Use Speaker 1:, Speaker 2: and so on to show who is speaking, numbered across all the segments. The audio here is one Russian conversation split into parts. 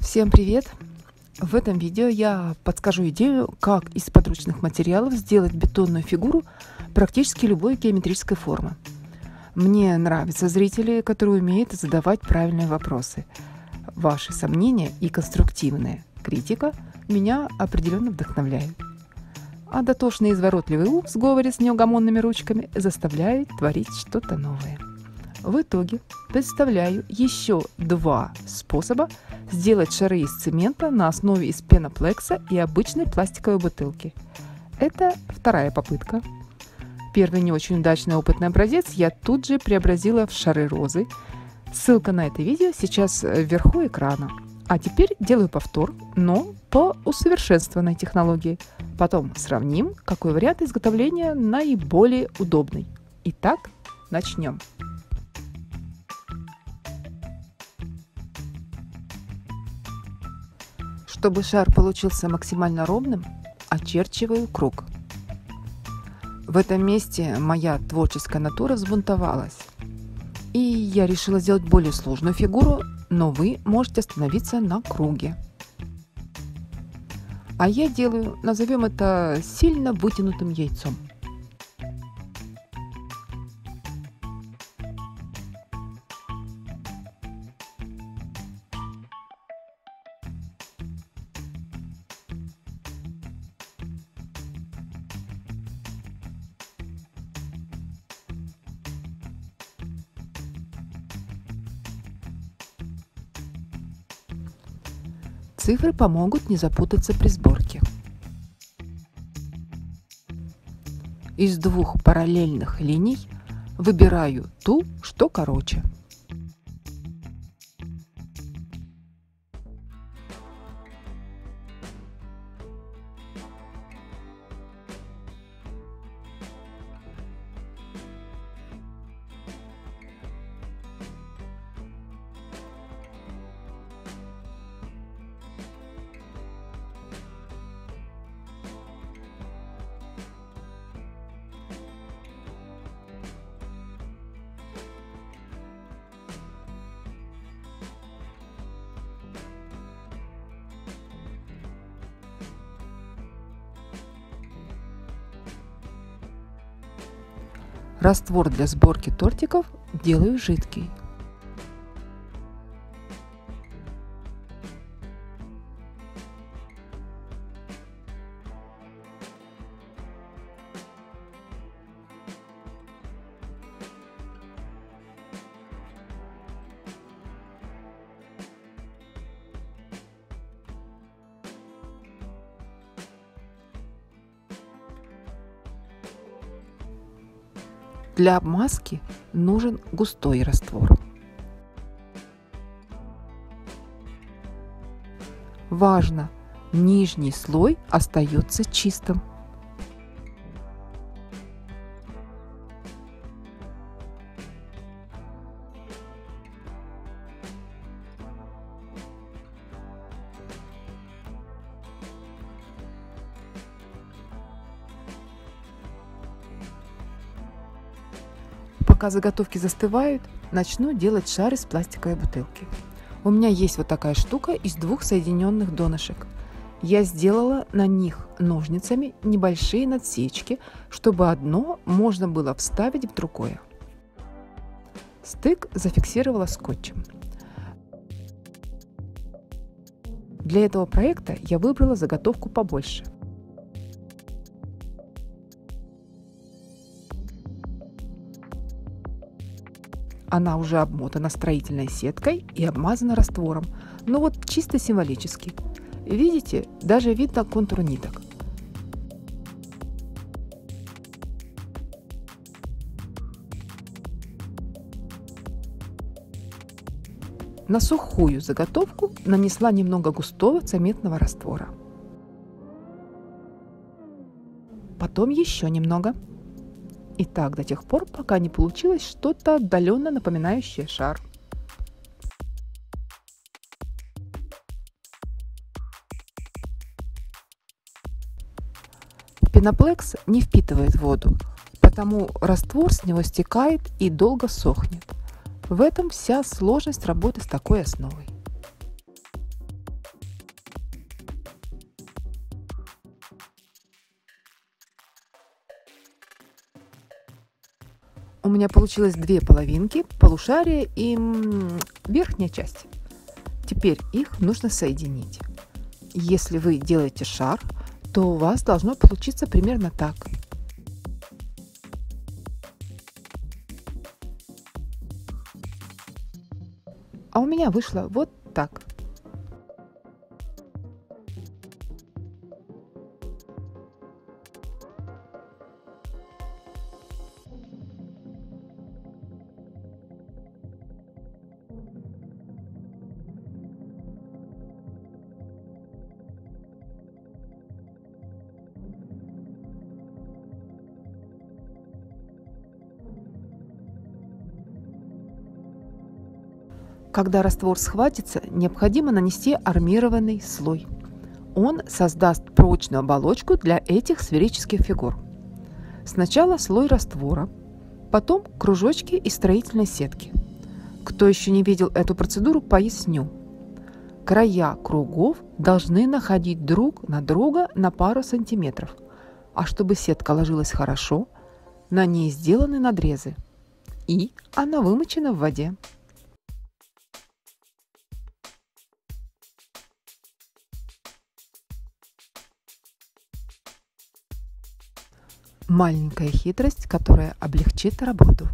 Speaker 1: Всем привет! В этом видео я подскажу идею, как из подручных материалов сделать бетонную фигуру практически любой геометрической формы. Мне нравятся зрители, которые умеют задавать правильные вопросы. Ваши сомнения и конструктивная критика меня определенно вдохновляют. А дотошный и изворотливый ум в сговоре с неугомонными ручками заставляет творить что-то новое. В итоге представляю еще два способа сделать шары из цемента на основе из пеноплекса и обычной пластиковой бутылки. Это вторая попытка. Первый не очень удачный опытный образец я тут же преобразила в шары розы. Ссылка на это видео сейчас вверху экрана. А теперь делаю повтор, но по усовершенствованной технологии. Потом сравним, какой вариант изготовления наиболее удобный. Итак, начнем. Чтобы шар получился максимально ровным, очерчиваю круг. В этом месте моя творческая натура взбунтовалась. И я решила сделать более сложную фигуру, но вы можете остановиться на круге. А я делаю, назовем это, сильно вытянутым яйцом. Цифры помогут не запутаться при сборке. Из двух параллельных линий выбираю ту, что короче. Раствор для сборки тортиков делаю жидкий. Для обмазки нужен густой раствор. Важно, нижний слой остается чистым. Пока заготовки застывают, начну делать шар из пластиковой бутылки. У меня есть вот такая штука из двух соединенных донышек. Я сделала на них ножницами небольшие надсечки, чтобы одно можно было вставить в другое. Стык зафиксировала скотчем. Для этого проекта я выбрала заготовку побольше. Она уже обмотана строительной сеткой и обмазана раствором, но вот чисто символически. Видите, даже видно контур ниток. На сухую заготовку нанесла немного густого цементного раствора. Потом еще немного. И так до тех пор, пока не получилось что-то отдаленно напоминающее шар. Пеноплекс не впитывает воду, потому раствор с него стекает и долго сохнет. В этом вся сложность работы с такой основой. у меня получилось две половинки, полушарие и верхняя часть. Теперь их нужно соединить. Если вы делаете шар, то у вас должно получиться примерно так. А у меня вышло вот так. Когда раствор схватится, необходимо нанести армированный слой. Он создаст прочную оболочку для этих сферических фигур. Сначала слой раствора, потом кружочки из строительной сетки. Кто еще не видел эту процедуру, поясню. Края кругов должны находить друг на друга на пару сантиметров, а чтобы сетка ложилась хорошо, на ней сделаны надрезы, и она вымочена в воде. Маленькая хитрость, которая облегчит работу.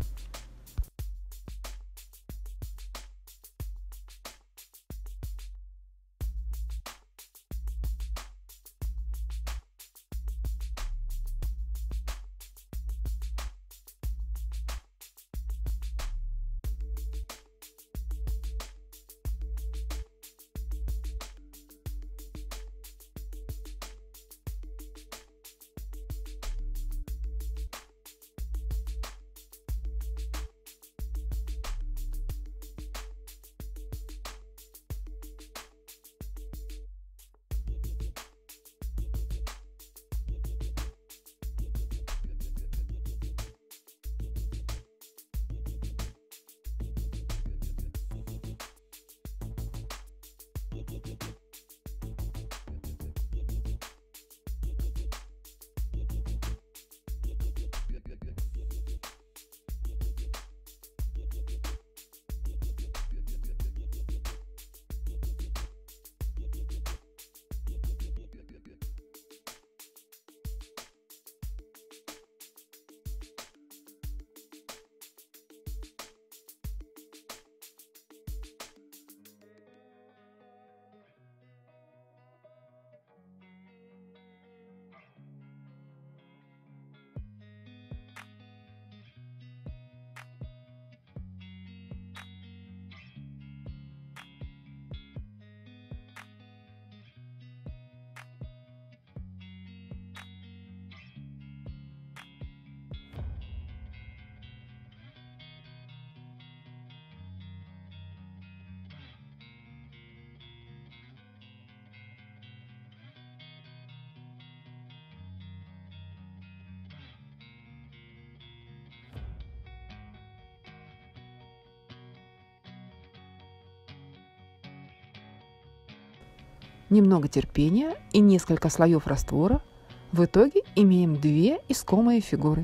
Speaker 1: Немного терпения и несколько слоев раствора. В итоге имеем две искомые фигуры.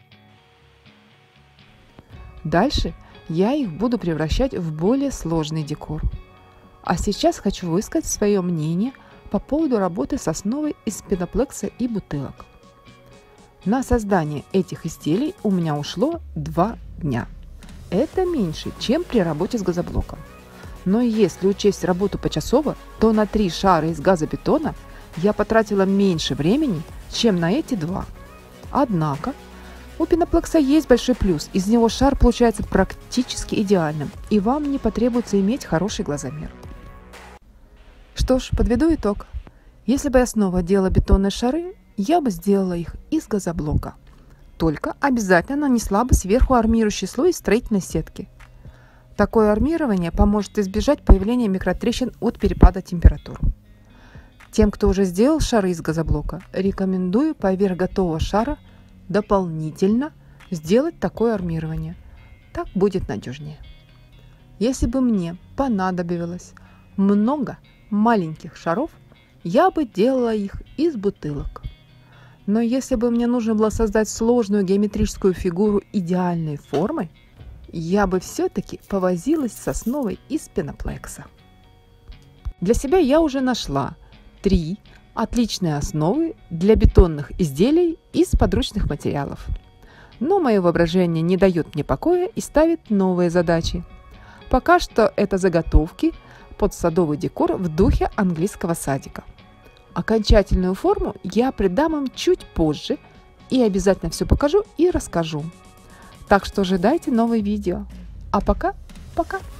Speaker 1: Дальше я их буду превращать в более сложный декор. А сейчас хочу высказать свое мнение по поводу работы с основой из пеноплекса и бутылок. На создание этих изделий у меня ушло 2 дня. Это меньше, чем при работе с газоблоком. Но если учесть работу почасово, то на 3 шара из газобетона я потратила меньше времени, чем на эти 2. Однако у пеноплекса есть большой плюс. Из него шар получается практически идеальным, и вам не потребуется иметь хороший глазомер. Что ж, подведу итог. Если бы я снова делала бетонные шары, я бы сделала их из газоблока. Только обязательно нанесла бы сверху армирующий слой из строительной сетки. Такое армирование поможет избежать появления микротрещин от перепада температур. Тем, кто уже сделал шары из газоблока, рекомендую поверх готового шара дополнительно сделать такое армирование. Так будет надежнее. Если бы мне понадобилось много маленьких шаров, я бы делала их из бутылок. Но если бы мне нужно было создать сложную геометрическую фигуру идеальной формы, я бы все-таки повозилась с основой из пеноплекса. Для себя я уже нашла 3 отличные основы для бетонных изделий из подручных материалов. Но мое воображение не дает мне покоя и ставит новые задачи. Пока что это заготовки под садовый декор в духе английского садика. Окончательную форму я придам им чуть позже и обязательно все покажу и расскажу. Так что ожидайте новые видео. А пока.